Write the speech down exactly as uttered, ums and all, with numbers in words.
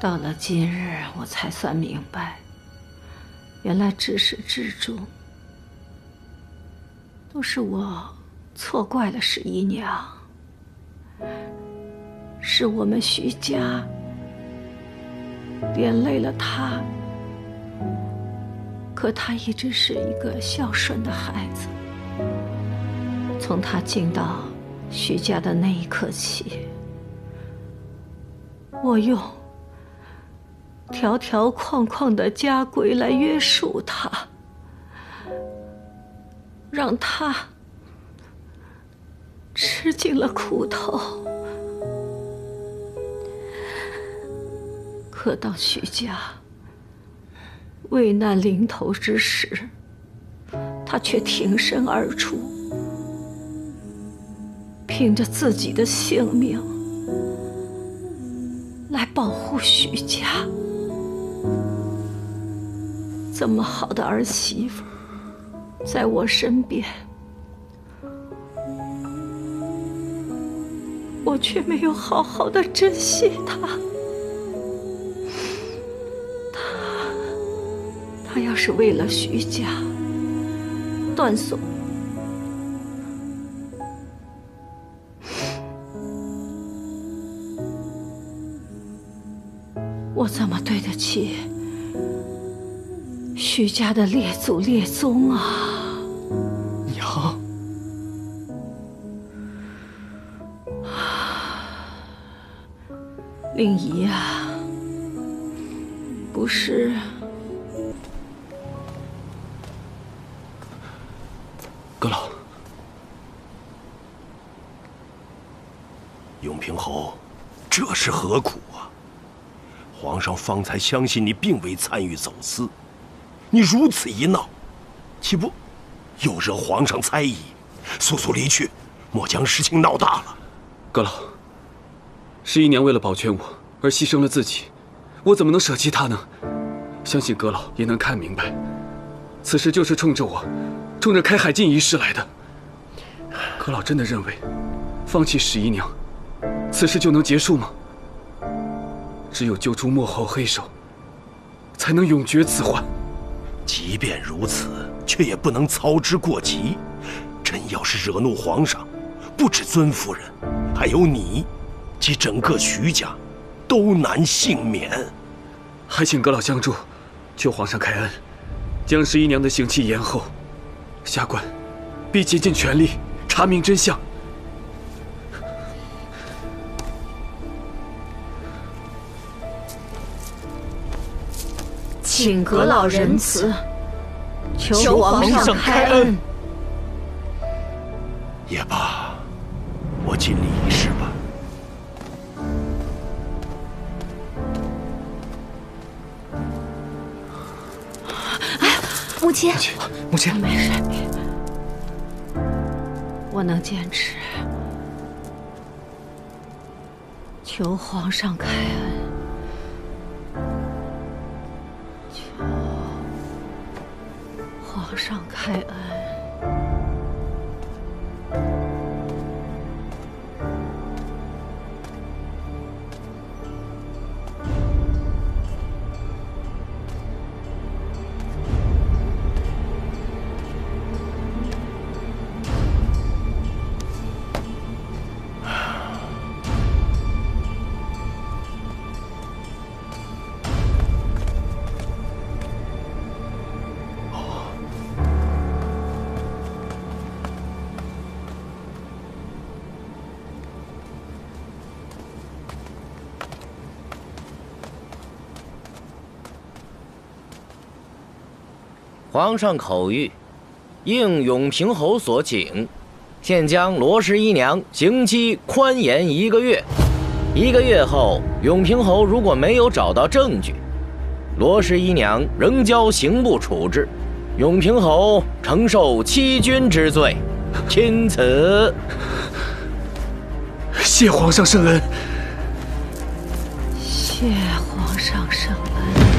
到了今日，我才算明白，原来至始至终都是我错怪了十一娘，是我们徐家连累了她。可她一直是一个孝顺的孩子，从她进到徐家的那一刻起，我用条条框框的家规来约束他，让他吃尽了苦头。可到徐家危难临头之时，他却挺身而出，凭着自己的性命来保护徐家。这么好的儿媳妇，在我身边，我却没有好好的珍惜她。她，她要是为了徐家断送我怎么对得起徐家的列祖列宗啊？ 娘， 令仪啊，不是阁老， 永平侯，这是何苦啊？皇上方才相信你并未参与走私，你如此一闹，岂不又惹皇上猜疑？速速离去，莫将事情闹大了。 阁老，十一娘为了保全我而牺牲了自己，我怎么能舍弃她呢？相信阁老也能看明白，此事就是冲着我，冲着开海禁一事来的。阁老真的认为，放弃十一娘，此事就能结束吗？只有揪出幕后黑手，才能永绝此患。 即便如此，却也不能操之过急。真要是惹怒皇上，不止尊夫人，还有你及整个徐家，都难幸免。 还请阁老相助，求皇上开恩，将十一娘的刑期延后。下官必竭尽全力查明真相。 请阁老仁慈，求皇上开恩。 也罢，我尽力一试吧。 母亲， 母亲， 没事，我能坚持。求皇上开恩。皇上开恩。 皇上口谕，应永平侯所请，现将罗十一娘刑期宽延一个月。一个月后，永平侯如果没有找到证据，罗十一娘仍交刑部处置，永平侯承受欺君之罪。钦此。 谢皇上圣恩。 谢皇上圣恩。